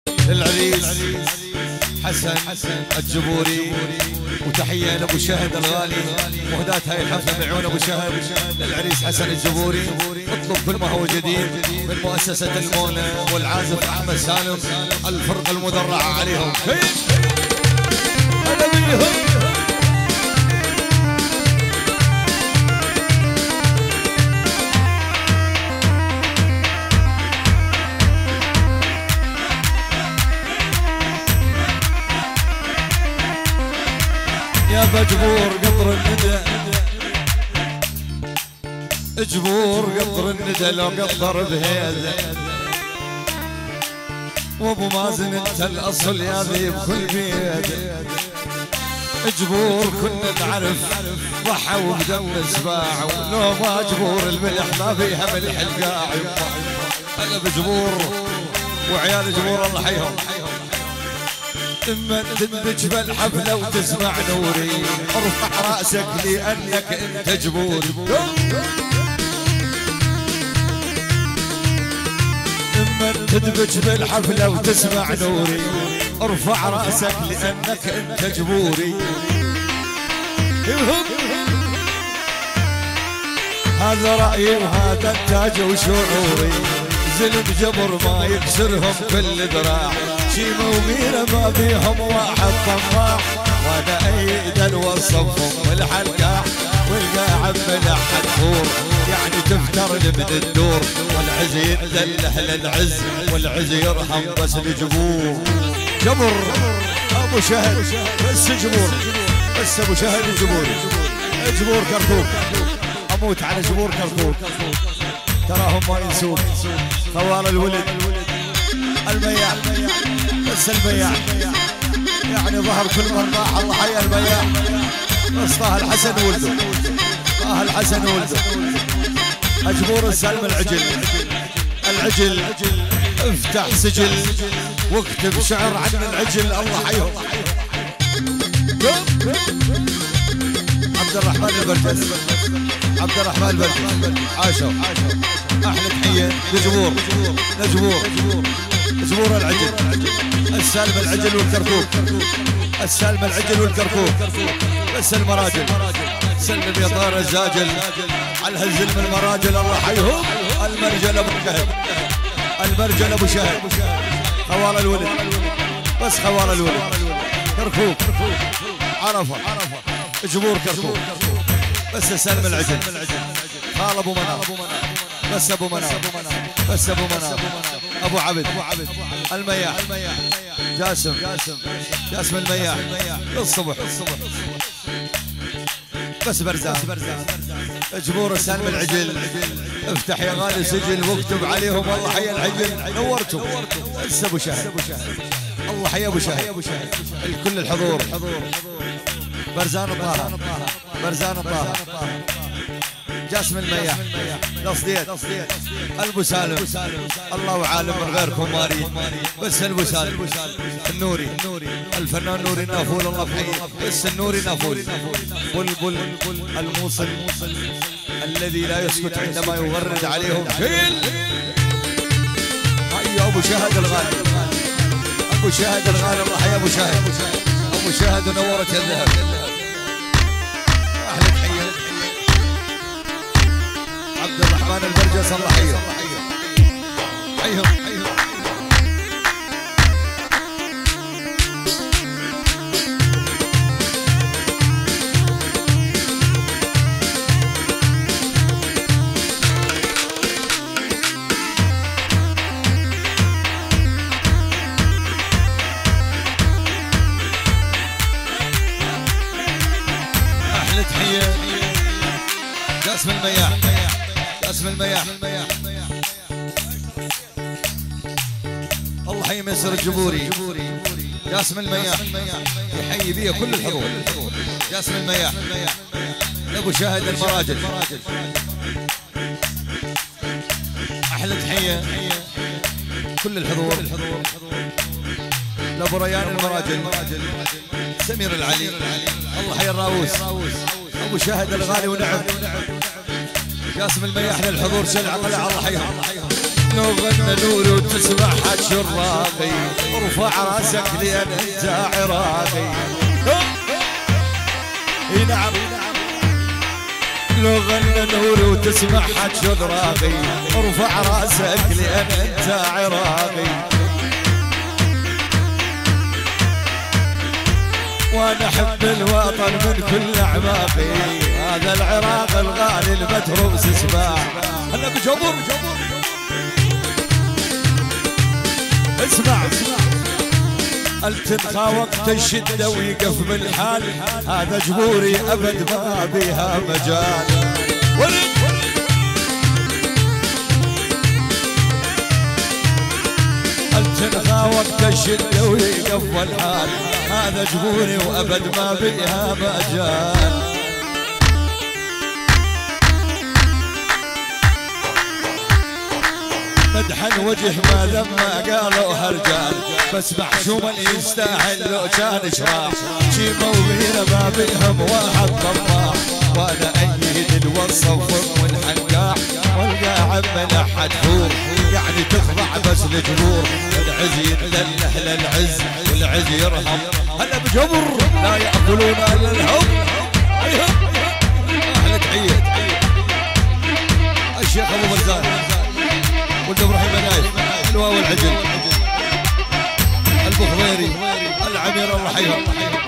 العريس حسن الجبوري، وتحية لأبو شهد الغالي، مهداة هاي الحفلة بعيون أبو شهد للعريس حسن الجبوري. اطلب كل ما هو جديد من مؤسسة المولى والعازف أحمد سالم، الفرقة المدرعة عليهم. هلا بيهم. يا بجبور قطر الندى، جبور قطر الندى لو قطر بهيده، وابو مازن انت الاصل يا ذي بكل بيده. جبور كنا نعرف ضحى وبدم سباع، ولو ما جبور الملح ما فيها ملح القاع. انا بجبور وعيال جبور الله حيهم. اما تندج بالحفله وتسمع نوري، ارفع راسك لانك انت جبوري. اما تندج بالحفله وتسمع نوري، ارفع راسك لانك انت جبوري. هذا رايي وهذا انتاج وشعوري، زلم جبر ما يكسرهم كل ذراع، شيمة وغيرة ما بيهم واحد طماع، وانا ايد الوصفهم والحلقة والقاع ملح الفور، يعني تفتر من الدور، والعز يدلح للعز والعز يرحم بس الجبور. جبر ابو شهد بس جبور، بس ابو شهد جبوري. جبور كركوك، اموت على جبور كركوك، تراهم ما ينسوك. خوال الولد المياع، بس المياع يعني ظهر كل من راح الله حي المياع، بس طه الحسن ولده، طه الحسن ولده. اجبور السلم العجل، العجل افتح سجل واكتب شعر عن العجل الله حيهم. عبد الرحمن البرجس، عبد الرحمن البرجس عاشوا. احلى تحيه لجبور، لجبور جبور العجل، السالم العجل والكركوك، السالم العجل والكركوك، بس المراجل. سلم يا طار الزاجل على هالزلم المراجل الله حيهم. المرجل ابو شهد، المرجل ابو شهد. خوال الولد، بس خوال الولد. كركوك عرفه، جبور كركوك، بس سالم العجل. خال ابو مناف، بس ابو مناف، بس ابو مناف. ابو عبد المياح، جاسم، جاسم المياح الصبح، بس برزان. جبور سالم العجل، افتح يا غالي سجل واكتب عليهم والله حي العجل. نورتم بس ابو شهد، الله حي ابو شهد. الكل الحضور. برزان طه، برزان طه. جاسم المياح تصديق، البو سالم الله عالم من غيركم ماري، بس البو سالم. النوري الفنان نوري نافول الله بحيه، بس النوري نافول. بلبل الموصل الذي لا يسكت عندما يغرد عليهم فيل. هيا ابو شهد الغالي، ابو شهد الغالي الله حي ابو شهد. ابو شهد نورت الذهب. احلى تحيه عبد الرحمن البرجس الله حيه، حيهم حيهم. احلى تحيه جاسم المياح، جاسم المياح الله حي ميسر الجبوري. جاسم المياح يحيي بيه كل الحضور. جاسم المياح ابو شاهد المراجل. احلى تحيه كل الحضور لابو ريان المراجل، سمير العلي الله حي الراوس، ابو شاهد الغالي ونعم. جاسم المياح للحضور شلع طلع الله حيهم. لو غنى نور وتسمع حج الراقي ارفع راسك لين انت عراقي. اي نعم لو غنى نور وتسمع حج الراقي ارفع راسك لين انت عراقي. وانا احب الوطن من كل اعماقي هذا العراق الغالي المتروس سباع. هلا بجبر اسمع التنخى وقت الشده ويقف بالحال هذا جبوري ابد ما بيها مجال. التنخى وقت الشده ويقف بالحال هذا جبوري وابد ما بيها مجال. مدحن وجه ما لما قالوا هالرجال بس محشوم اللي يستاهل لو كان شراح شيمة وغيره ما بيهم واحد طماع. وانا ايد الوصف والحنقاع والقاعد من احد فور يعني تخضع بس الجبور العز يتلله للعز والعز يرهم. هلا بجبر لا ياكلون الا الهم. احلى تحيه الشيخ ابو مرزان ولد ابراهيم نايف الواو العجل البخضيري العمير الله يحييهم.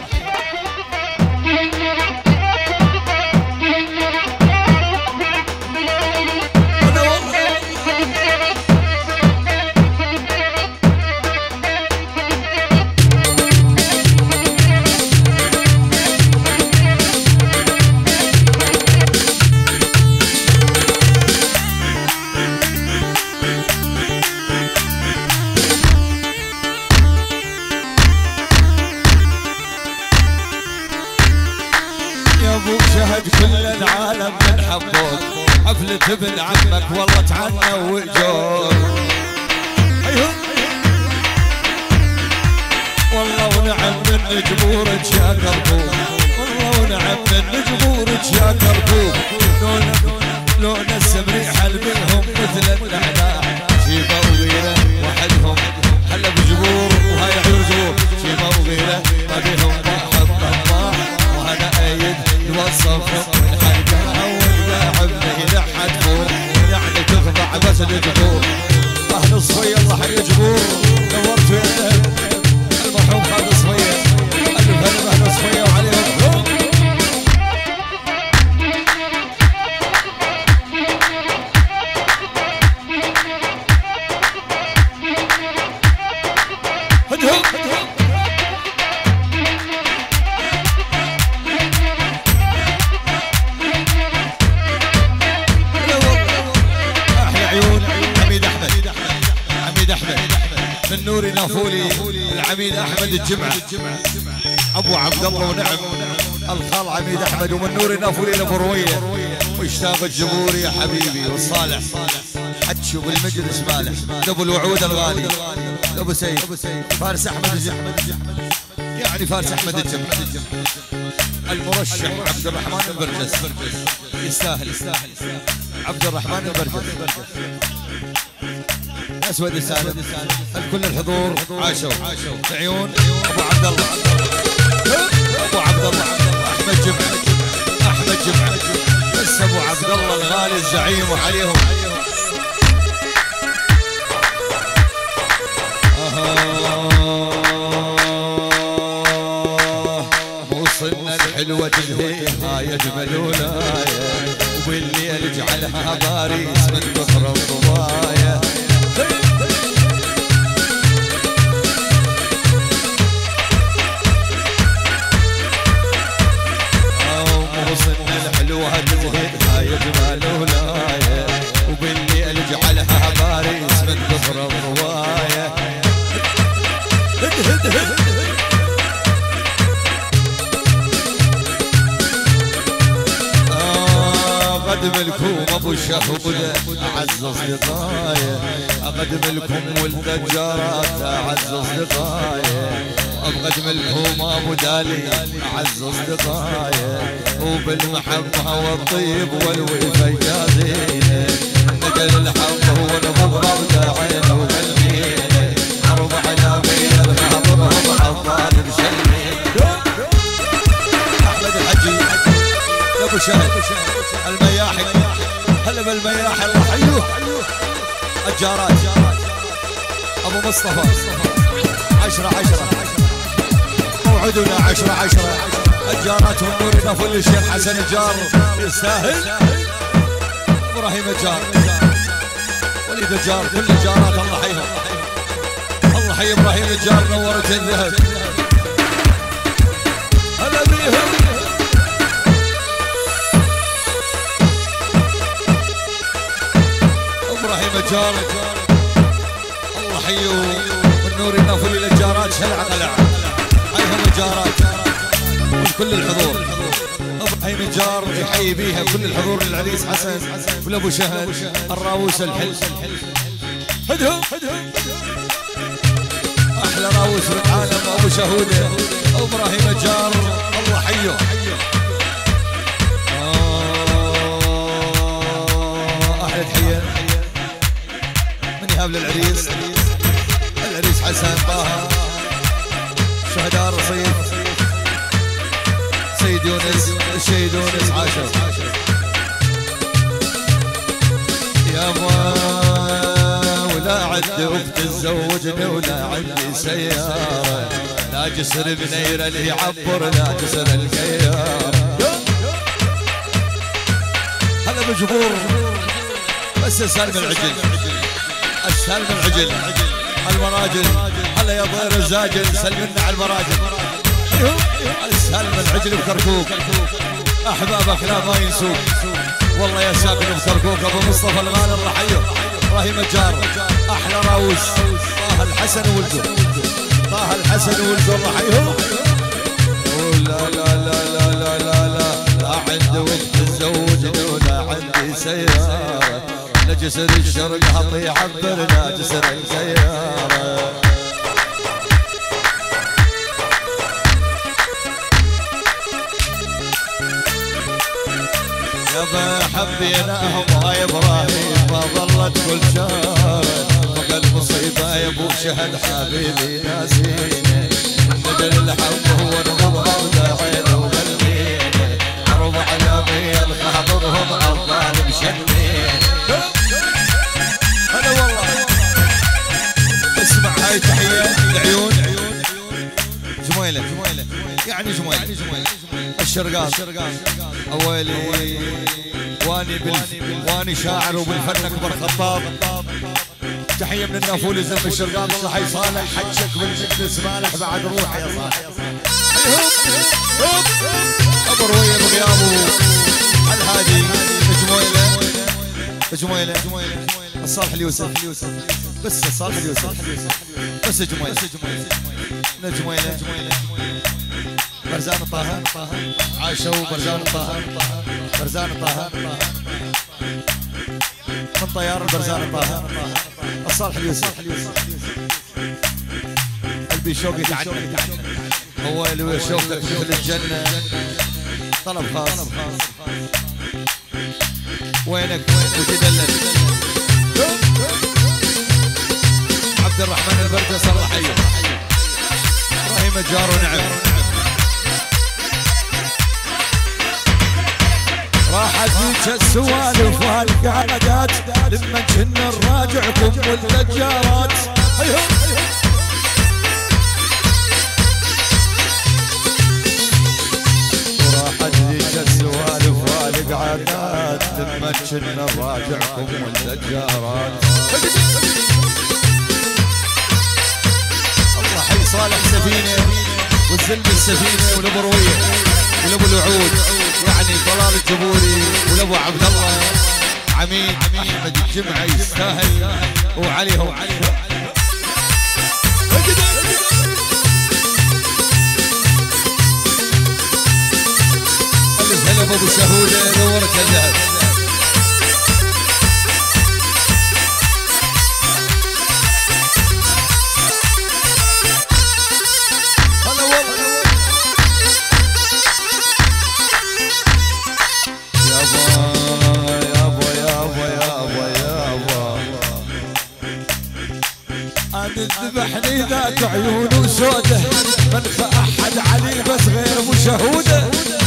شهد كل العالم من حبوك حفلة ابن عمك والله تعنى وجوك. والله ونعم من جبورك يا كربوك والله ونعم من جبورك يا كربوك. لون السمريحة بينهم مثل النعناع شيبة وغيره وحدهم. هلا بجبور وهاي عيون زبور شيبة وغيره ما بينهم واحد طماع. وانا ايد الوصف والحنقاع والقاعد من احد فوق يعني تخضع بس الجبور. اهل الصفية الله حي جبور نورتوا يا المرحوم خالد الصفية الف هلا اهل الصفية وعليهم. من نوري نافولي العميد احمد الجمعه ابو عبد الله ونعم الخال عميد احمد ومن نوري نافولي لبرويه واشتاق الجمهور يا حبيبي والصالح حتشو بالمجلس مالح ابو الوعود الغالي ابو سيد فارس احمد الجمعه يعني فارس احمد الجمعه المرشح عبد الرحمن البرجس يستاهل عبد الرحمن البرجس اسود السالم الكل الحضور عاشوا عيون ابو عبد الله ابو عبد الله احمد جمعه بس ابو عبد الله الغالي الزعيم وعليهم. وصلنا الحلوه تلهي هاي اجمل ولايه وبالليل اجعلها باريس من كثر الضوايا. وصلنا الحلوة تزهد هاي جمال ولاية وبالليل اجعلها باريس من كثر الرواية. اقدم لكم ابو الشهوده اعز اصدقائي اقدم لكم ولد الجارات اعز اصدقائي اقدم لكم ابو دالي اعز اصدقائي وبالمحبه والطيب والوفا جازينه نجل الحب هو المضرب داعين وقلبين حرب على بين الخاطرهم عالظالم شلمين. احمد الحجي ابو شهد المياحي هلا بالمياحي الله حيوه. الجارات ابو مصطفى 10 موعدنا 10 الجارات والنور نفل الشيخ حسن الجار يستاهل. ابراهيم الجار وليد الجار كل الجارات الله حيهم. الله حي ابراهيم الجار نورت الذهب هلا بيهم. ابراهيم الجار الله حيو والنور النفل للجارات شلع قلع هيهم الجارات كل الحضور. ابراهيم الجار يحيي بيها كل الحضور للعريس حسن ولابو شهد الراوس الحل. هدهم احلى راوس بالعالم ابو شهوده ابراهيم الجار الله حيه. احلى تحيه من يهاب للعريس العريس حسن طه شهداء رصيد سيد يونس الشهيد يونس عاشر. يابا ولا عندي اخت تزوجني ولا عندي سياره لا جسر بنيره اللي يعبر لا جسر الكيار. هلا مجبور بس سالم العجل السالم العجل المراجل هلا يا ضير الزاجل سلمنا على المراجل. السالم العجل بكركوك احبابك لا ما ينسوك والله يا ساكن بكركوك ابو مصطفى الغالي الله حيه. ابراهيم الجار احلى راوس طه الحسن ولده طه الحسن ولده الله حيه. لا لا لا لا لا لا لا لا عندي وقت تزوجني ولا عندي سياره لا جسر الشرق حطي عبر لا جسر السياره. يابا حبيناهم يا ابراهيم ما ظلت كل شهر بقى المصيبه يا ابو شهد حبيبي ناسيني. نجل الحب هو المضرب داعين وقلبين حرب على ميل خاطرهم الظالم شلمين. هلا والله اسمع هاي تحيه لعيون جميله يعني جميله الشرقان اويلي واني شاعر وبالفن اكبر خطاب. تحيه من النافولي زلمه الشرقان الله حي صالح حجك بالجد سمالح بعد روح يا صالح. ابو رويه بغيابه الهادي جميله الصالح اليوسف بس الصالح اليوسف بس جميله برزان طه عاشوا برزان طه من طيار برزان طه الصالح اليوسف قلبي شوق يتعنى هو اللي شوقك مثل الجنه طلب خاص وينك وتدلل. عبد الرحمن البردس الله حيه. ابراهيم الجار ونعم راحت فيك السوالف والقعدات لما كنا نراجعكم والتجارات. راحت فيك السوالف والقعدات لما كنا نراجعكم والتجارات. الله حي صالح سفينه والزلم السفينه والبرويه ولابو الوعود يعني طلال الجبوري ولابو عبد الله عميد احمد الجمعه يستاهل وعليهم الف هلا ابو شهوده نورت الذهب. وسوده منخ احد علي بس غير مشهوده.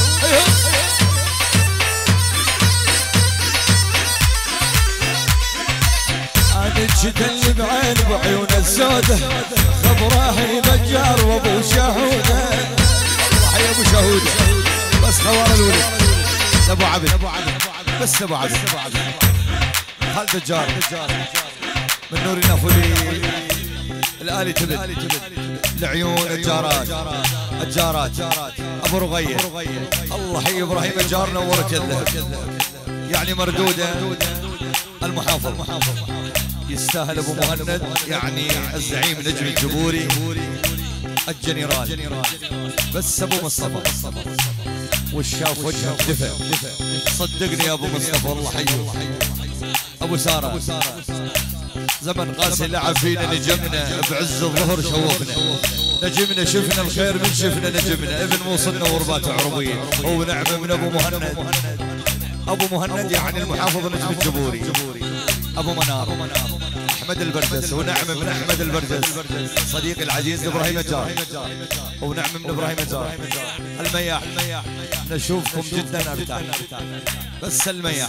انا الشتا بعين بعيون السوده خبراهي نجار وابو شهوده. الله يا ابو شهوده بس خوار الولد ابو عبد بس ابو عبد خالد الجار من نور النافولي الآلي تبد العيون الجارات ابو رغيه. الله حي ابراهيم الجار نورت يده يعني مردوده. المحافظ يستاهل ابو مهند يعني الزعيم نجم الجبوري الجنرال بس ابو مصطفى والشاف وجهه دفى. صدقني يا ابو مصطفى الله حيه. ابو ساره زمن قاسي لعب فينا نجمنا بعز الظهر شوفنا نجمنا شفنا الخير من شفنا نجمنا ابن موصلنا وربات عربيه ونعمه من ابو مهند. ابو مهند يعني المحافظ نجم الجبوري. ابو منار احمد البردس ونعمه من احمد البردس صديقي العزيز ابراهيم الجار ونعمه من ابراهيم الجار. المياح نشوفكم جدا ارتاح بس المياح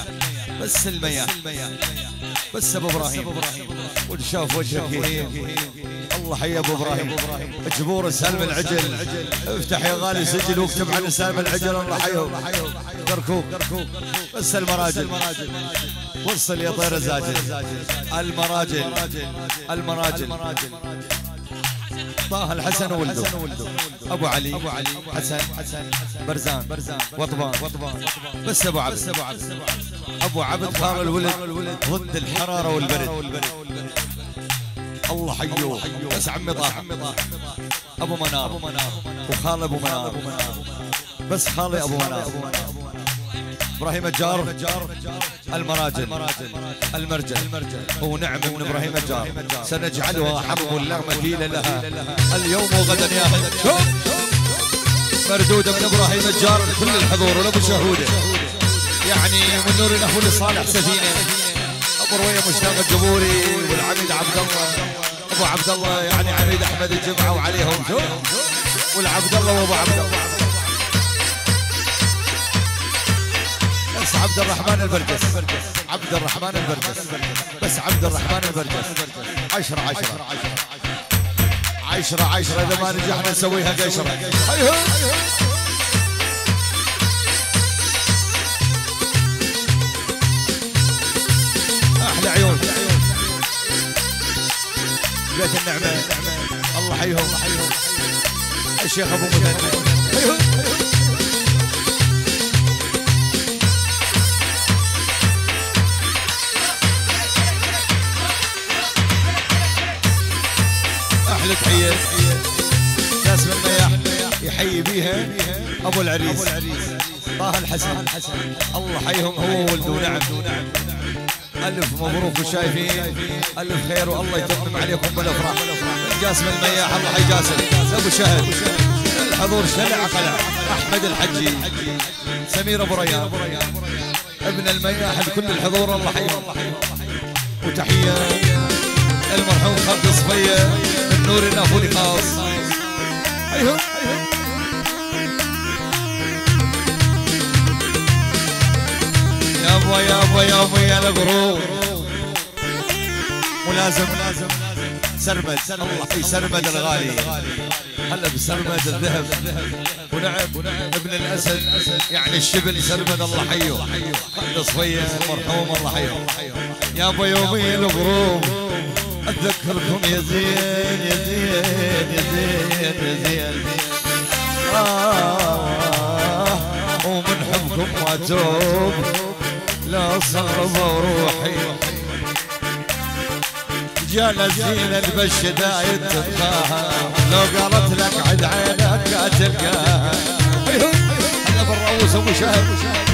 بس ابو ابراهيم ونشاف وجهك يهين. الله حي ابو ابراهيم. جبور سالم العجل افتح يا غالي سجل واكتب عن سالم العجل. الله حيهم كركوك بس المراجل وصل يا طير زاجل. المراجل طه الحسن وولده ابو علي حسن برزان وطبان بس ابو عبد خال الولد ضد الحراره والبرد. الله حيوه بس عمي طه ابو منار وخال ابو منار بس خالي ابو منار. ابراهيم الجار المراجل المرجل ونعم من ابراهيم الجار سنجعلها حرب لا مثيل لها اليوم وغدا يا مردوده من ابراهيم الجار كل الحضور ولابو شهوده يعني من نور النافولي صالح سفينه ابو رويه مشتاق الجبوري والعميد عبد الله ابو عبد الله يعني عميد احمد الجمعه وعليهم والعبد الله وابو عبد الله بس عبد الرحمن البرجس بس عبد الرحمن البرجس 10 اذا ما نجحنا نسويها قشره. احلى عيون بيت النعمه. الله حيهم الشيخ ابو مهند. احلى تحيه ناس من المياح يحيي بيها ابو العريس طه الحسن. الله حيهم هو وولده ونعم. الف مبروك وشايفين الف خير والله يتمم عليكم بالافراح. جاسم المياح الله حي جاسم ابو شهد الحضور شلع قلع احمد الحجي سمير ابو ريان ابن المياح لكل الحضور الله حيهم. وتحيه المرحوم خالد صفيه من نور النافولي خاص. يا ابو يا الغرور ملازم سرمد. الله حي سرمد الغالي هلا بسرمد الذهب ونعم ابن الاسد يعني الشبل سرمد الله حيه. خالد صفيه المرحوم الله حيه. يا ابو يومي الغروب اتذكركم يا زين يا زين يا زين يا زين ومن حبكم ما توب لا صغرب وروحي جال زينة بالشدايد تبقاها لو قالت لك عد عينك تلقاها. هلا بالرؤوس ابو شهد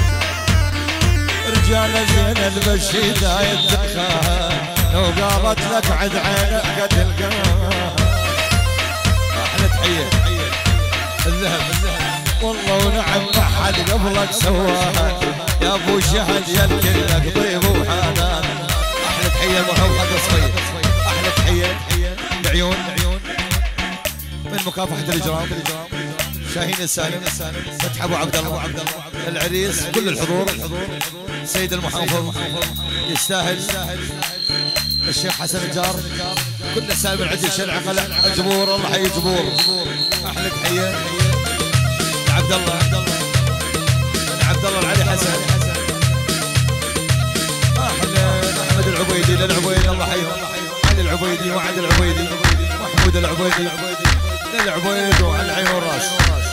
رجال زينة بالشدايد تبقاها لو قالت لك عد عينك تلقاها. احلى تحيه الذهب والله ونعم ما حد قبلك سواها يا ابو شهد يا الكلك ضيف وحنان. احلى تحيه المرحوم خالد صفيه. احلى تحيه العيون من مكافحة الإجرام شاهين السالم، فتح أبو عبد الله، العريس، كل الحضور، سيد المحافظ يستاهل، الشيخ حسن الجار، كل السالم العدل الشرع قلع جبور، الله حي جبور، أحلى تحية عبد الله، عبد الله العلي حسن، أحلى أحمد العبيدي للعبيد، الله حيهم، علي العبيدي وعد العبيدي، محمود العبيدي للعبيد وعلى العين والراس.